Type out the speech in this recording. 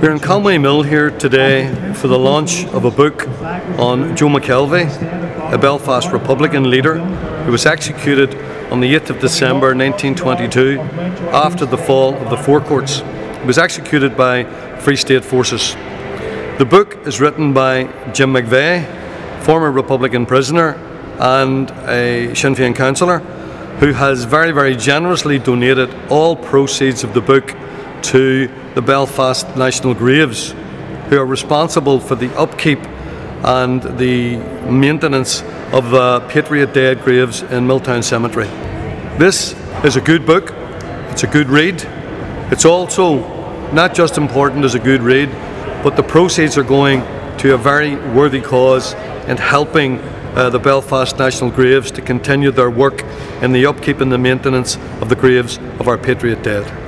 We're in Conway Mill here today for the launch of a book on Joe McKelvey, a Belfast Republican leader who was executed on the 8th of December 1922 after the fall of the Four Courts. He was executed by Free State forces. The book is written by Jim McVeigh, former Republican prisoner and a Sinn Féin councillor, who has very generously donated all proceeds of the book to the Belfast National Graves, who are responsible for the upkeep and the maintenance of the Patriot Dead graves in Milltown Cemetery. This is a good book, it's a good read. It's also not just important as a good read, but the proceeds are going to a very worthy cause in helping the Belfast National Graves to continue their work in the upkeep and the maintenance of the graves of our Patriot Dead.